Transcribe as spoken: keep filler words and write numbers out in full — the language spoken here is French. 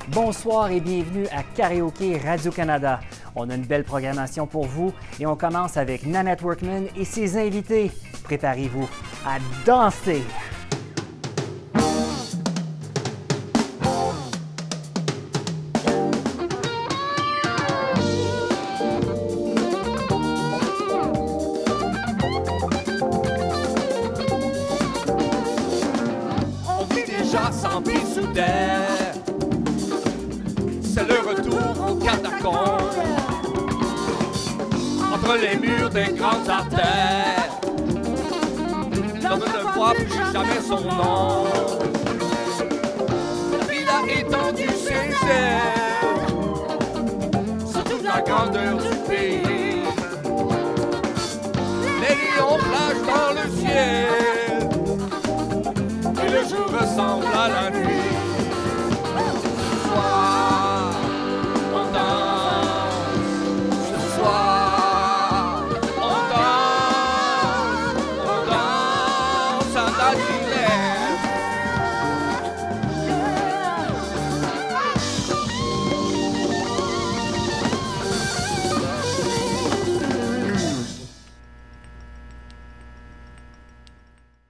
Bonsoir et bienvenue à Karaoke Radio-Canada. On a une belle programmation pour vous et on commence avec Nanette Workman et ses invités. Préparez-vous à danser! On vit déjà sans pieds sous terre. C'est le retour aux catacombes, entre les murs des grandes artères. L'homme ne voit plus jamais son nom. Il a étendu ses ailes sur toute la grandeur du pays. Les lions flashent dans le ciel et le jour ressemble à la nuit. Ce soir, on danse. Ce soir, on danse. On danse à Darjeeling.